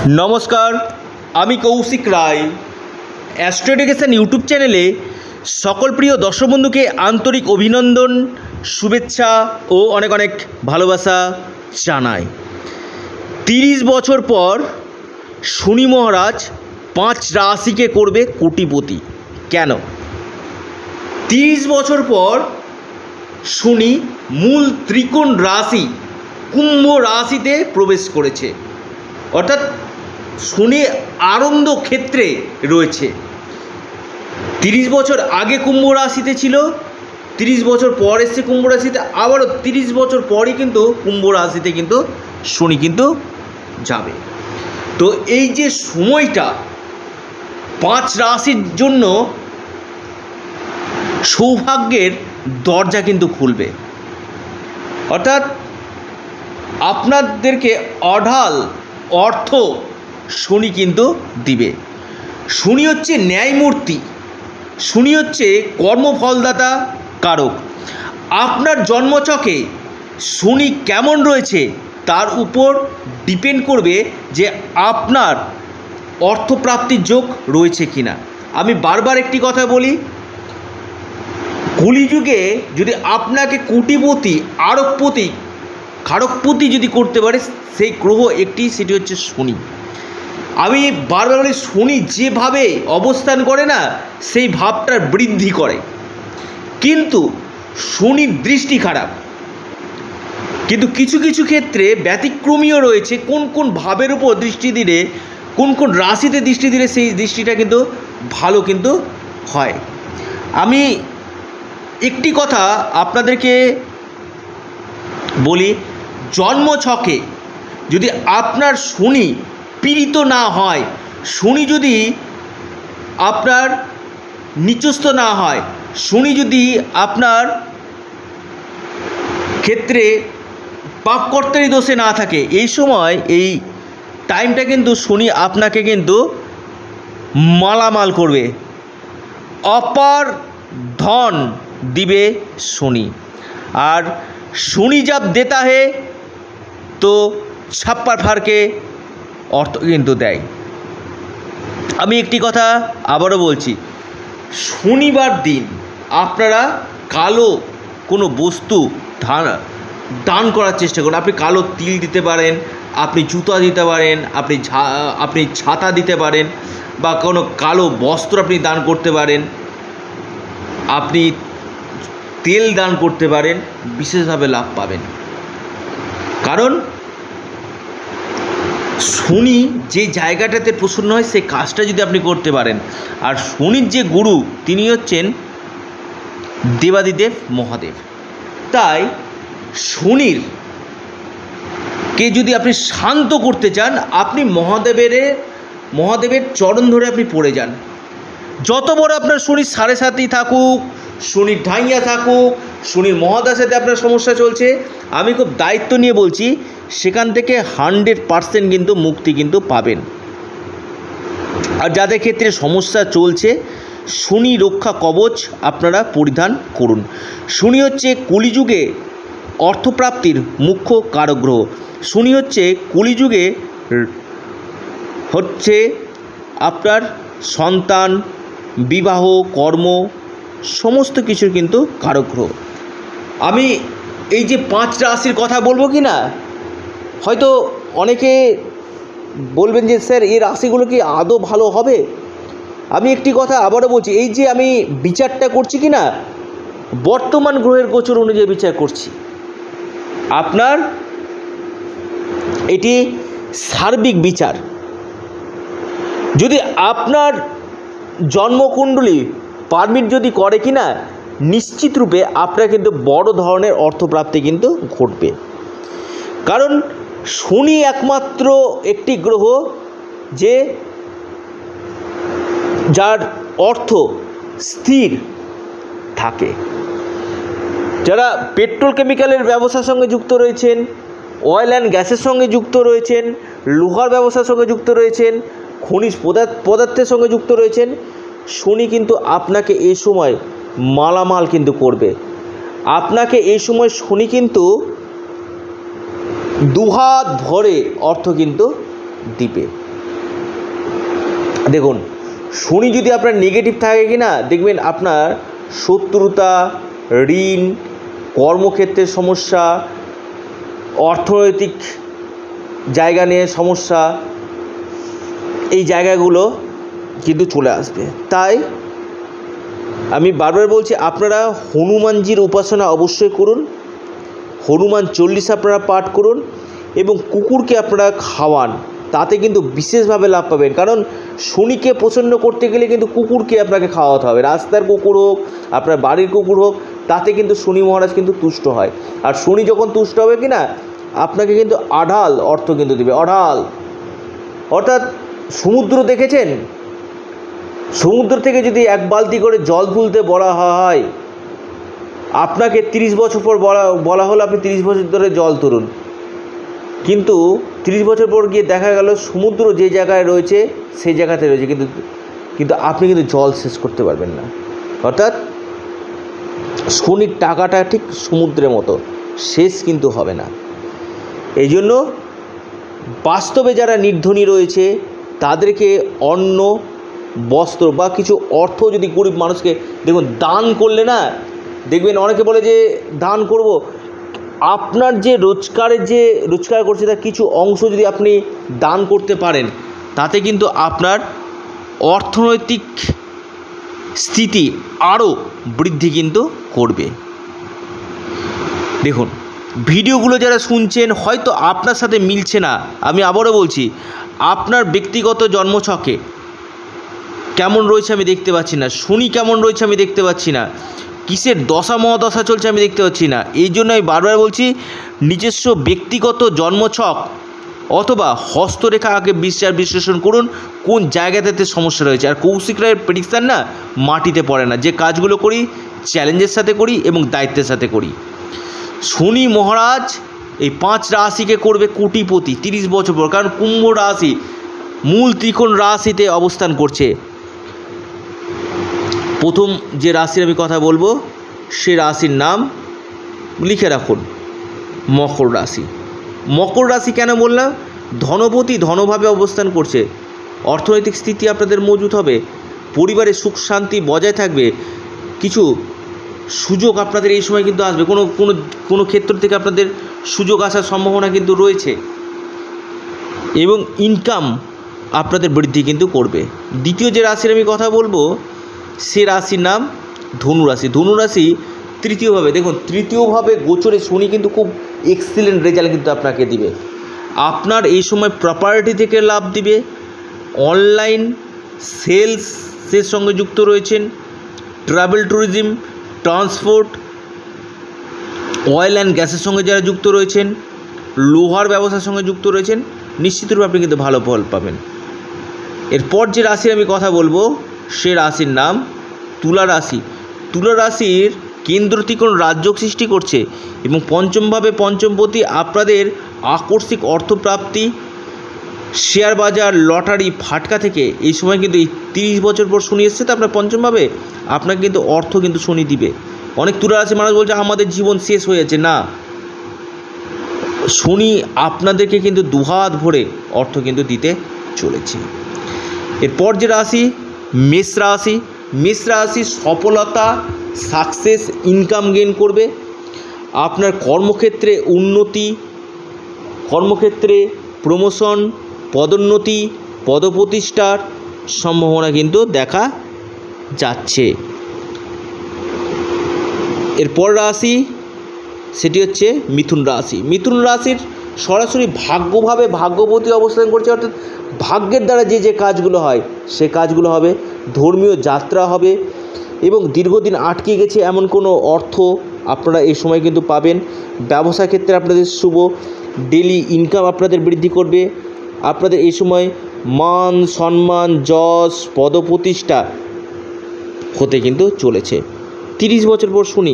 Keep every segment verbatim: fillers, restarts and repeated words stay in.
नमस्कार आमी Kaushik Roy astro education YouTube चैनेले सकल प्रिय दर्शक बंधु के आंतरिक अभिनंदन शुभेच्छा और अनेक अनेक भालोबासा जानाई। तीस बछर पर शनि महाराज पाँच राशि के करबे कोटिपति। केन तीस बछर पर शनि मूल त्रिकोण राशि कुम्भ राशिते प्रवेश करेছে, अर्थात शनि आनंद क्षेत्रे रयेছে। तीस बछर आगे कुम्भ राशिते छिलो, तीस बछर पर एসেছে कुम्भ राशिते, आबारो तीस बछर पर ही किन्तु कुम्भ राशिते किन्तु शनि किन्तु जाबे। तो এই যে সময়টা पाँच राशिर জন্য সৌভাগ্যের দরজা কিন্তু খুলবে, অর্থাৎ আপনাদেরকে অঢাল অর্থ শনি কিন্তু দিবে। শনি হচ্ছে ন্যায়মূর্তি, শনি হচ্ছে কর্মফলদাতা কারক। আপনার জন্মছকে শনি কেমন রয়েছে তার উপর ডিপেন্ড করবে যে আপনার অর্থপ্রাপ্তির যোগ রয়েছে কিনা। আমি বারবার একটি কথা বলি, কলিযুগে যদি আপনাকে কোটিপতি আরবপতি খারকপতি যদি করতে পারে সেই গ্রহ একটি, সেটি হচ্ছে শনি। আমি বারবার বলি শনি যেভাবে অবস্থান করে না সেই ভাবটার বৃদ্ধি করে, কিন্তু শনির দৃষ্টি খারাপ। কিন্তু কিছু কিছু ক্ষেত্রে ব্যতিক্রমীও রয়েছে, কোন কোন ভাবের উপর দৃষ্টি দিলে, কোন কোন রাশিতে দৃষ্টি দিলে সেই দৃষ্টিটা কিন্তু ভালো কিন্তু হয়। আমি একটি কথা আপনাদেরকে বলি, জন্মছকে যদি আপনার শনি পীড়িত না হয়, শনি যদি আপনার নিচস্থ না হয়, শনি যদি আপনার ক্ষেত্রে পাপকর্তারি দোষে না থাকে, এই সময় এই টাইমটা কিন্তু শনি আপনাকে কিন্তু মালামাল করবে, অপার ধন দিবে শনি। আর শনি जब देता है तो ছাপ্পার ফারকে অর্থ কিন্তু দেয়। আমি একটি কথা আবারও বলছি, শনিবার দিন আপনারা কালো কোনো বস্তু দান করার চেষ্টা করুন। আপনি কালো তিল দিতে পারেন, আপনি জুতা দিতে পারেন, আপনি আপনি ছাতা দিতে পারেন, বা কোনো কালো বস্ত্র আপনি দান করতে পারেন, আপনি তেল দান করতে পারেন, বিশেষভাবে লাভ পাবেন। কারণ শনি যে জায়গাটাতে প্রসন্ন হয় সেই কাজটা যদি আপনি করতে পারেন। আর শনির যে গুরু তিনি হচ্ছেন দেবাদিদেব মহাদেব। তাই শনির কে যদি আপনি শান্ত করতে চান, আপনি মহাদেবের মহাদেবের চরণ ধরে আপনি পড়ে যান। যত বড় আপনার শনির সাড়ে সাতই থাকুক, শনির ঢাইয়া থাকুক, শনির মহাদশাতে আপনার সমস্যা চলছে, আমি খুব দায়িত্ব নিয়ে বলছি সেখান থেকে হান্ড্রেড পারসেন্ট কিন্তু মুক্তি কিন্তু পাবেন। আর যাদের ক্ষেত্রে সমস্যা চলছে, শনি রক্ষা কবচ আপনারা পরিধান করুন। শনি হচ্ছে কলিযুগে অর্থপ্রাপ্তির মুখ্য কারক গ্রহ। শনি হচ্ছে কলিযুগে হচ্ছে আপনার সন্তান, বিবাহ, কর্ম সমস্ত কিছুর কিন্তু কারক গ্রহ। আমি এই যে পাঁচ রাশির কথা বলবো কি না, হয়তো অনেকে বলবেন যে স্যার এই রাশিগুলো কি আদৌ ভালো হবে। আমি একটি কথা আবারও বলছি, এই যে আমি বিচারটা করছি কি না, বর্তমান গ্রহের গোচর অনুযায়ী বিচার করছি। আপনার এটি সার্বিক বিচার। যদি আপনার জন্মকুণ্ডলী পারমিট যদি করে কি না, নিশ্চিত রূপে আপনার কিন্তু বড় ধরনের অর্থপ্রাপ্তি কিন্তু ঘটবে। কারণ শনি একমাত্র একটি গ্রহ যে যার অর্থ স্থির থাকে। যারা পেট্রোল কেমিক্যালের ব্যবসার সঙ্গে যুক্ত রয়েছেন, অয়েল অ্যান্ড গ্যাসের সঙ্গে যুক্ত রয়েছেন, লোহার ব্যবসার সঙ্গে যুক্ত রয়েছেন, খনিজ পদার্থ পদার্থের সঙ্গে যুক্ত রয়েছেন, শনি কিন্তু আপনাকে এই সময় মালামাল কিন্তু করবে। আপনাকে এই সময় শনি কিন্তু দুহাত ভরে অর্থ কিন্তু দিবে। দেখুন শনি যদি আপনার নেগেটিভ থাকে কি না, দেখবেন আপনার শত্রুতা, ঋণ, কর্মক্ষেত্রের সমস্যা, অর্থনৈতিক জায়গা নিয়ে সমস্যা, এই জায়গাগুলো কিন্তু চলে আসবে। তাই আমি বারবার বলছি আপনারা হনুমানজির উপাসনা অবশ্যই করুন, হনুমান চল্লিশ আপনারা পাঠ করুন এবং কুকুরকে আপনারা খাওয়ান, তাতে কিন্তু বিশেষভাবে লাভ পাবেন। কারণ শনিকে প্রসন্ন করতে গেলে কিন্তু কুকুরকে আপনাকে খাওয়াতে হবে, রাস্তার কুকুর হোক, আপনার বাড়ির কুকুর হোক, তাতে কিন্তু শনি মহারাজ কিন্তু তুষ্ট হয়। আর শনি যখন তুষ্ট হবে কি না, আপনাকে কিন্তু আঢাল অর্থ কিন্তু দেবে, অঢাল। অর্থাৎ সমুদ্র দেখেছেন, সমুদ্র থেকে যদি এক বালতি করে জল তুলতে বলা হয়, আপনাকে তিরিশ বছর পর বলা বলা হলো আপনি তিরিশ বছর ধরে জল তুলুন, কিন্তু তিরিশ বছর পর গিয়ে দেখা গেল সমুদ্র যে জায়গায় রয়েছে সেই জায়গাতে রয়েছে, কিন্তু কিন্তু আপনি কিন্তু জল শেষ করতে পারবেন না। অর্থাৎ শনির টাকাটা ঠিক সমুদ্রের মতো, শেষ কিন্তু হবে না। এই জন্য বাস্তবে যারা নির্ধনী রয়েছে তাদেরকে অন্ন, বস্ত্র বা কিছু অর্থ যদি গরিব মানুষকে, দেখুন দান করলে না, দেখবেন অনেকে বলে যে দান করব, আপনার যে রোজগারের যে রোজগার করছে তার কিছু অংশ যদি আপনি দান করতে পারেন, তাতে কিন্তু আপনার অর্থনৈতিক স্থিতি আরও বৃদ্ধি কিন্তু করবে। দেখুন ভিডিওগুলো যারা শুনছেন হয়তো আপনার সাথে মিলছে না, আমি আবারও বলছি আপনার ব্যক্তিগত জন্মছকে কেমন রয়েছে আমি দেখতে পাচ্ছি না, শনি কেমন রয়েছে আমি দেখতে পাচ্ছি না, কিসের দশা মহাদশা চলছে আমি দেখতে পাচ্ছি না। এই জন্য আমি বারবার বলছি নিজস্ব ব্যক্তিগত জন্মছক অথবা হস্তরেখা আগে বিচার বিশ্লেষণ করুন কোন জায়গাতে সমস্যা রয়েছে। আর কৌশিক রায়ের প্রেডিকশান না মাটিতে পড়ে না, যে কাজগুলো করি চ্যালেঞ্জের সাথে করি এবং দায়িত্বের সাথে করি। শনি মহারাজ এই পাঁচ রাশিকে করবে কোটিপতি তিরিশ বছর পর, কারণ কুম্ভ রাশি মূল ত্রিকোণ রাশিতে অবস্থান করছে। প্রথম যে রাশির আমি কথা বলবো সে রাশির নাম লিখে রাখুন, মকর রাশি। মকর রাশি কেন বললাম, ধনপতি ধনভাবে অবস্থান করছে, অর্থনৈতিক স্থিতি আপনাদের মজবুত হবে, পরিবারে সুখ শান্তি বজায় থাকবে, কিছু সুযোগ আপনাদের এই সময় কিন্তু আসবে, কোনো কোনো কোনো ক্ষেত্র থেকে আপনাদের সুযোগ আসার সম্ভাবনা কিন্তু রয়েছে এবং ইনকাম আপনাদের বৃদ্ধি কিন্তু করবে। দ্বিতীয় যে রাশির আমি কথা বলবো সে রাশির নাম ধনুরাশি। ধনুরাশি তৃতীয়ভাবে, দেখুন তৃতীয়ভাবে গোচরে শনি কিন্তু খুব এক্সিলেন্ট রেজাল্ট কিন্তু আপনাকে দিবে। আপনার এই সময় প্রপার্টি থেকে লাভ দিবে, অনলাইন সেলসের সঙ্গে যুক্ত রয়েছেন, travel tourism, transport, oil and গ্যাসের সঙ্গে যারা যুক্ত রয়েছেন, লোহার ব্যবসার সঙ্গে যুক্ত রয়েছেন, নিশ্চিতরূপে আপনি কিন্তু ভালো ফল পাবেন। এরপর যে রাশির আমি কথা বলবো সে রাশির নাম তুলা রাশি। তুলা রাশির কেন্দ্র ত্রিকোণ রাজযোগ সৃষ্টি করছে এবং পঞ্চমভাবে পঞ্চমপতি আপনাদের আকস্মিক অর্থপ্রাপ্তি, শেয়ার বাজার, লটারি, ফাটকা থেকে এই সময় কিন্তু এই তিরিশ বছর পর শনি এসছে, তো আপনার পঞ্চমভাবে আপনাকে কিন্তু অর্থ কিন্তু শনি দিবে। অনেক তুলা রাশি মানুষ বলছে আমাদের জীবন শেষ হয়ে যাচ্ছে, না, শনি আপনাদেরকে কিন্তু দুহাত ভরে অর্থ কিন্তু দিতে চলেছে। এরপর যে রাশি মেষ রাশি। মেষ রাশি সফলতা, সাকসেস, ইনকাম গেইন করবে, আপনার কর্মক্ষেত্রে উন্নতি, কর্মক্ষেত্রে প্রমোশন, পদোন্নতি, পদপ্রতিষ্ঠার সম্ভাবনা কিন্তু দেখা যাচ্ছে। এরপর রাশি সেটি হচ্ছে মিথুন রাশি। মিথুন রাশির সরাসরি ভাগ্যভাবে ভাগ্যবতী অবস্থান করছে, অর্থাৎ ভাগ্যের দ্বারা যে যে কাজগুলো হয় সে কাজগুলো হবে, ধর্মীয় যাত্রা হবে এবং দীর্ঘদিন আটকে গেছে এমন কোনো অর্থ আপনারা এই সময় কিন্তু পাবেন। ব্যবসা ক্ষেত্রে আপনাদের শুভ, ডেলি ইনকাম আপনাদের বৃদ্ধি করবে, আপনাদের এই সময় মান সম্মান, যশ, পদপ্রতিষ্ঠা হতে কিন্তু চলেছে। তিরিশ বছর পর শনি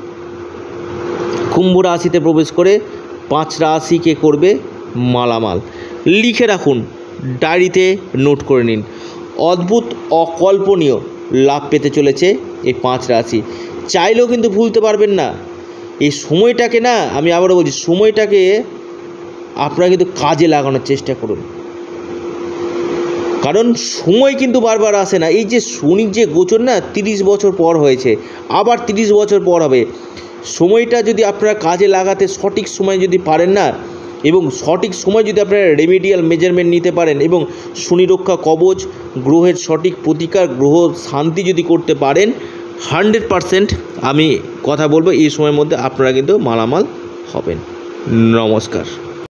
কুম্ভ রাশিতে প্রবেশ করে পাঁচ রাশিকে করবে মালামাল। লিখে রাখুন, ডায়েরিতে নোট করে নিন, অদ্ভুত অকল্পনীয় লাভ পেতে চলেছে এই পাঁচ রাশি। চাইলেও কিন্তু ভুলতে পারবেন না। এই সময়টাকে না, আমি আবারও বলছি, সময়টাকে আপনারা কিন্তু কাজে লাগানোর চেষ্টা করুন, কারণ সময় কিন্তু বারবার আসে না। এই যে শনির যে গোচর না, তিরিশ বছর পর হয়েছে, আবার তিরিশ বছর পর হবে। সময়টা যদি আপনারা কাজে লাগাতে সঠিক সময় যদি পারেন না, এবং সঠিক সময় যদি আপনারা রেমিডিয়াল মেজারমেন্ট নিতে পারেন এবং শনি রক্ষা কবচ, গ্রহের সঠিক প্রতিকার, গ্রহ শান্তি যদি করতে পারেন, হান্ড্রেড পারসেন্ট আমি কথা বলবো এই সময়ের মধ্যে আপনারা কিন্তু মালামাল হবেন। নমস্কার।